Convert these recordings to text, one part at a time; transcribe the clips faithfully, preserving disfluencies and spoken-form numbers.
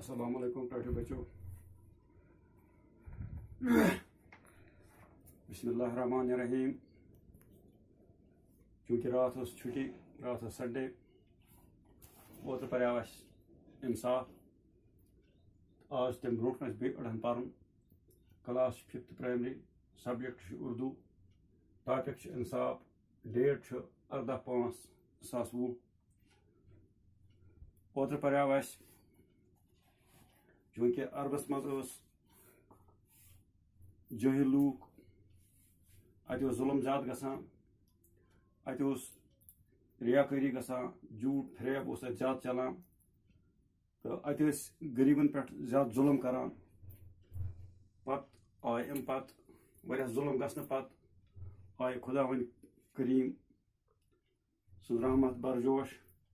अस्सलाम वालेकुम टाटू बच्चों। बिस्मिल्लाहिर्रहमानिर्रहीम। चूँकि रात उस छुट्टी रात उस संडे ओत पर्याव इंसाफ आज तम ब्रो अड़न पान class fifth primary subject Urdu topic इंसाफ डेट अर्दा पाँच सास वु ओत पर्याव चूँकि अरबस मज जहिल लूक अत जुलम ज्यादा गसान अत रियाकारी गसान झूठ फरेब ज्यादा चलान तो अत गरीबन पे ज्यादा जुलम करान पत आय अम पत वारिया जुलम गसन पत आय खुदा वन करीम सुन रहमत बरजोश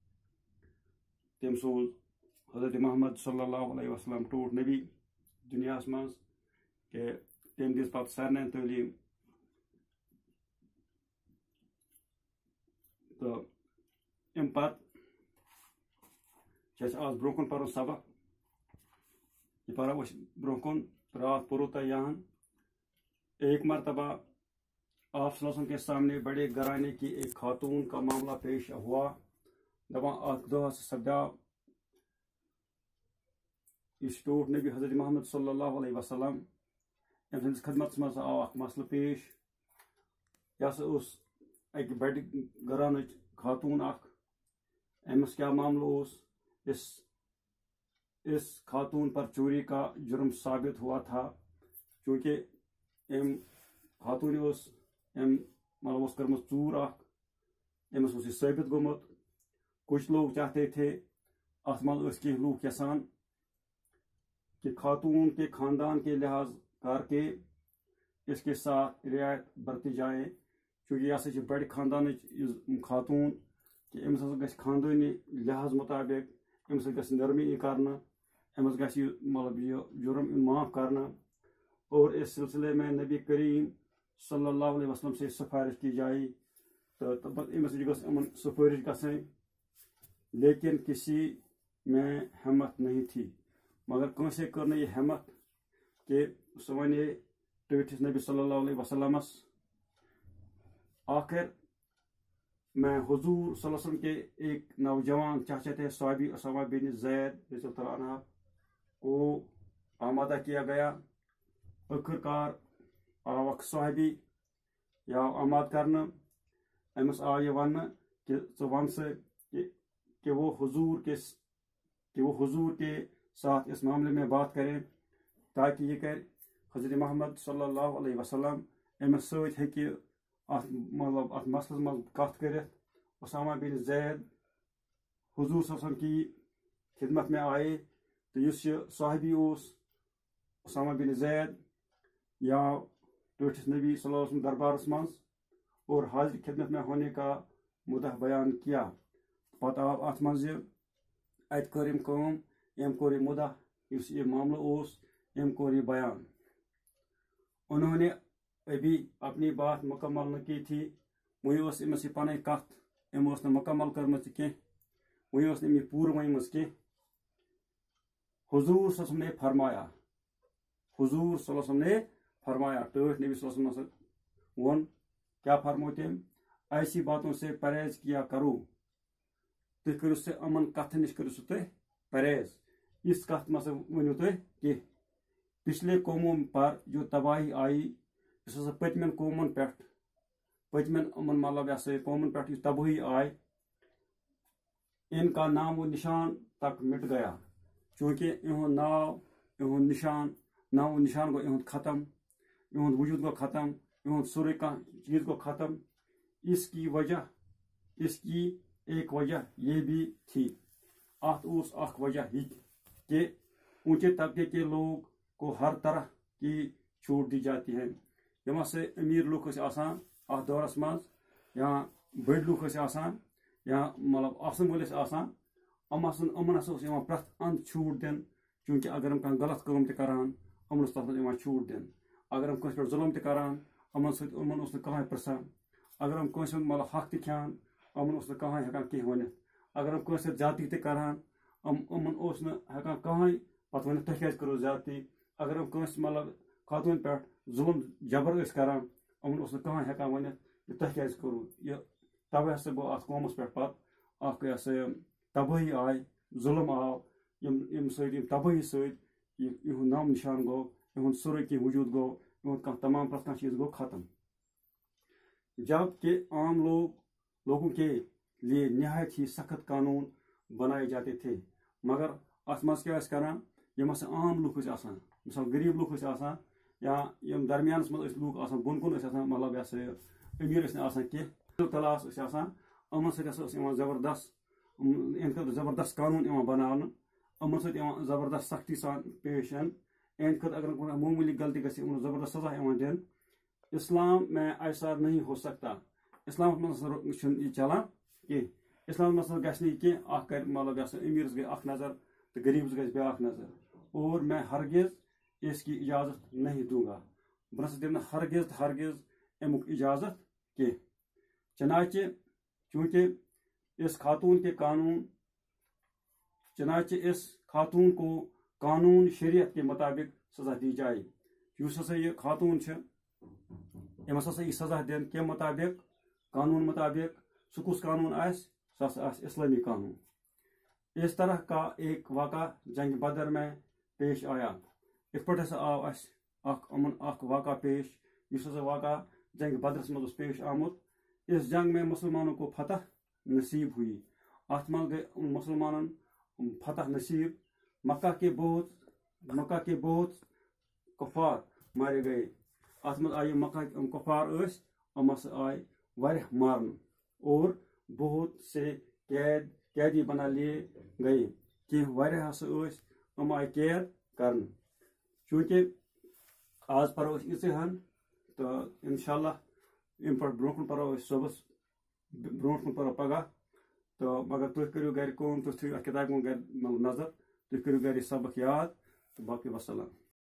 तम सोज हजरत मोहम्मद सल्लल्लाहु अलैहि वसल्लम टूट नबी दुनिया मज के तम दिस पत सारे तलीम तो अम पत आज ब्रोह पर सबक यह पो ब्रोह रात पोरो तह यहाँ एक मरतबा आप सल्लल्लाहु के सामने बड़े घराने की एक खातून का मामला पेश हुआ। दपा अत दह सपदा इस टोट नबी हजरत मोहम्मद सल्लल्लाहु अलैहि वसल्लम अम सस खदमत मज आव अख मसल पेश। यह अक बड़ घरान खातून अख अमस क्या मामला इस इस खातून पर चोरी का जुर्म साबित हुआ था। चूँकि अम खातून अम मतलब कर्म चूर अमस साबित गोमुत। कुछ लोग चाहते थे अत मज कह लूक यसान कि खातून के खानदान के लिहाज करके इसके साथ रियायत बरती जाए। चूँकि यह बड़ खानदान खातून कि अमस ग खानदानी लिहाज मुताबिक अमस ग नरमी करना अमस ग मतलब यह जुर्म माफ़ करना। और इस सिलसिले में नबी करीम सल्लल्लाहु अलैहि वसल्लम से सिफारिश की जाए तो तब अमस गमन सिफारिश गई, लेकिन किसी में हिम्मत नहीं थी। मगर कंसे कर न यह हिम्मत कि सह वन टठिस नबी सल्लल्लाहु अलैहि वसल्लमस आखिर मैं हुजूर सल्लल्लाहु अलैहि वसल्लम के एक नौजवान चाचा थे साहबी उसामा बिन ज़ैद रज़ियल्लाहु अन्हु को आमादा किया गया। आखिरकार आवक साहबी या आमाद करना अमस आव यह वन कि वन से कि, कि वो हुजूर के कि वो हुजूर के साथ इस मामले में बात करें ताकि ये कर हज़रत मोहम्मद सल्लल्लाहु अलैहि वसल्लम अमस सत हेकि मतलब अत मसलस मज कत कर। उसामा बिन ज़ैद हुजूर सल्लल्लाहु अलैहि वसल्लम की खिदमत में आए तो इस साहबी उसामा बिन ज़ैद या टठिस नबी सल्लल्लाहु अलैहि वसल्लम दरबारस मज और हाजिर खिदमत में होने का मुद्दा बयान किया। पत आव अत मज अत कर अम कोर यह मुद्दा इस ये मामला अम कोर यह बयान। उन्होंने अभी अपनी बात मुकम्मल न की थी, वही अमस यह पन कत अम मुकम्मल कर्म कह वही अमी पूर वन कह। हुजूर सल्लल्लाहु अलैहि वसल्लम ने फरमाया हुजूर सल्लल्लाहु अलैहि वसल्लम ने फरमाया टठ नबी सल्लल्लाहु अलैहि वसल्लम वन क्या फरमो तम ऐसी बातों से परहेज किया करो तुम करो से अमन कथ नश करो तुम परहेज। इस कथ मस वनो तुम कह पिछले कौमों पर जो तबाही आई इस पतमन कौमन पे पतमन अमन मतलब यह कौमन पे तबाही आय इनका नाम व निशान तक मिट गया। चूँकि इहुंद नाव इहुंद निशान नाव व निशान गो इहुंद खत्म, इहुंद वजूद गो खत्म, इहुंद सुर कह चीज गो खत्म। इसकी वजह इसकी एक वजह ये भी थी अत उस अख वजह ही कि ऊंचे तबके के लोग को हर तरह की छूट दी जाती है। यम से अमीर लुक आसान अत दौरस मज या बड़ लुक आसान या मतलब आसन वल आसान अम अमन हसा प्रथ अंद छूट दिन। चूँकि अगर हम कह गलत काम करान अमन तथ छूट दिन। अगर हम कस पे जुलम तरान अमन समन कहें प्रसान। अगर हम कस मतलब हक तान अमन कहें हेकान कह वन। अगर हम कस ज्यादती तरान अमन कहें پتہ ون تھی کرو زیادتی اگر ہم کنس مطلب خاتون پہ ظلم جبر کران یمن اس کہاں ہیکان ونت تھی کیازِ کرو یہ توے ہسا گو ات قومس پہ پتہ اخ یہ سا تباہی آئی ظلم آو یم سی تباہی ست یہ نام نشان گو یہ سورے کی وجود گو یہ تمام پرت چیز گو ختم جب کہ عام لوگ لوگوں کے لیے نہایت ہی سخت قانون بنائے جاتے تھے مگر ات مز کیا کران یم ہسا عام لوگ آسان مثال غریب لوگ آسان یا یم درمیانس مز لوگ آسان بن کن آسان مطلب یہ سا امیر آسان کی کلاس آسان یمن ستھ زبردست ان خاطر زبردست قانون بنانے یمن ستھ زبردست سختی سان پیش ان ان خاطر اگر معمولی غلطی گژھِ یمن زبردست سزا دن اسلام میں ایسا نہیں ہو سکتا اسلام مز یہ چلان کی اسلام مز گژھِ نہٕ کی اخ کر مطلب یہ امیرس گئی اخ نظر تو غریبس گژھِ بیاکھ نظر اور میں ہرگز اس کی اجازت نہیں دوں گا بہ نسا دم ہرگز ہرگز امیک اجازت کی چنانچہ چونکہ اس خاتون کے قانون چنانچہ اس خاتون کو قانون شریعت کے مطابق سزا دی جائے اس ہسا یہ خاتون امس ہسا یہ سزا دن کے مطابق قانون مطابق سہ کس قانون آس سہ ہسا آس اسلامی قانون اس طرح کا ایک واقعہ جنگ بدر میں پیش آیا ات پہ ہسا آو اس اخ امن اخ واقعہ پیش اس ہسا واقعہ جنگ بدرس مز پیش آمت اس جنگ میں مسلمانوں کو فتح نصیب ہوئی ات من گئی مسلمانوں فتح نصیب مکہ کے بہت مکہ کے بہت کفار مارے گئے ات من آئی مکہ کفار اس ام ہسا آئی واریاہ مارن اور بہت سے قید قیدی بنا لیے گئے کہ واریاہ ہسا اس ام آئی قید کرن چونکہ آج پرو اسی ہن تو انشاءاللہ ام پہ برو کن پرو صبح برو کن پرو پگہ تو مگر تھی کرو گھر کم تھی تھو ات کتاب کن گھر نظر تھی کرو گھر سبق یاد تو باقی وسلام